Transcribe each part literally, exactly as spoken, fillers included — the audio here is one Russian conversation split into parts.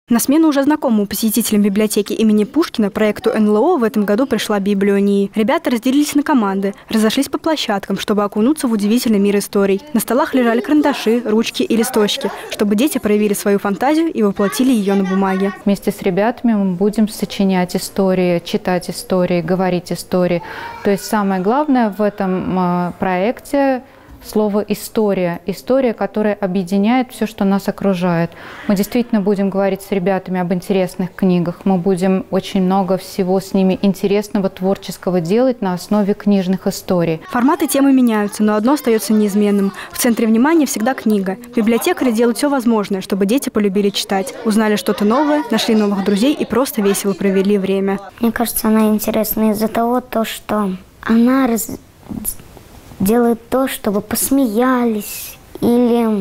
На смену уже знакомому посетителям библиотеки имени Пушкина проекту эн эл о в этом году пришла Библия УНИИ. Ребята разделились на команды, разошлись по площадкам, чтобы окунуться в удивительный мир историй. На столах лежали карандаши, ручки и листочки, чтобы дети проявили свою фантазию и воплотили ее на бумаге. Вместе с ребятами мы будем сочинять истории, читать истории, говорить истории. То есть самое главное в этом проекте – слово «история». История, которая объединяет все, что нас окружает. Мы действительно будем говорить с ребятами об интересных книгах. Мы будем очень много всего с ними интересного, творческого делать на основе книжных историй. Форматы темы меняются, но одно остается неизменным. В центре внимания всегда книга. Библиотекари делают все возможное, чтобы дети полюбили читать, узнали что-то новое, нашли новых друзей и просто весело провели время. Мне кажется, она интересна из-за того, то, что она раз... делают то, чтобы посмеялись или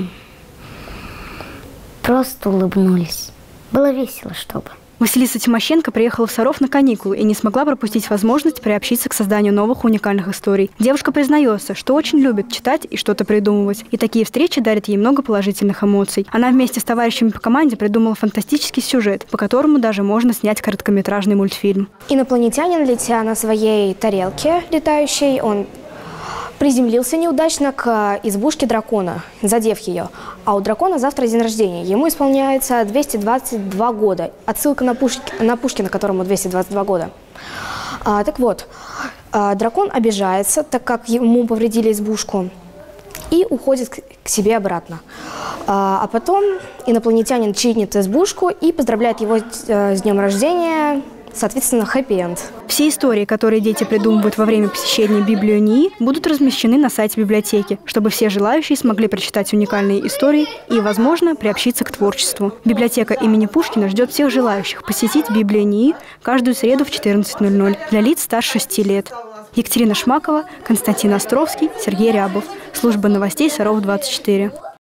просто улыбнулись. Было весело, чтобы. Василиса Тимощенко приехала в Саров на каникулы и не смогла пропустить возможность приобщиться к созданию новых уникальных историй. Девушка признается, что очень любит читать и что-то придумывать. И такие встречи дарят ей много положительных эмоций. Она вместе с товарищами по команде придумала фантастический сюжет, по которому даже можно снять короткометражный мультфильм. Инопланетянин, летя на своей тарелке летающей, он приземлился неудачно к избушке дракона, задев ее. А у дракона завтра день рождения. Ему исполняется двести двадцать два года. Отсылка на, Пушки, на Пушкина, которому двести двадцать два года. А, так вот, а, дракон обижается, так как ему повредили избушку, и уходит к, к себе обратно. А, а потом инопланетянин чинит избушку и поздравляет его а, с днем рождения. Соответственно, хэппи-энд. Все истории, которые дети придумывают во время посещения Библии УНИИ, будут размещены на сайте библиотеки, чтобы все желающие смогли прочитать уникальные истории и, возможно, приобщиться к творчеству. Библиотека имени Пушкина ждет всех желающих посетить Библию УНИИ каждую среду в четырнадцать ноль ноль для лиц старше шести лет. Екатерина Шмакова, Константин Островский, Сергей Рябов. Служба новостей Саров двадцать четыре.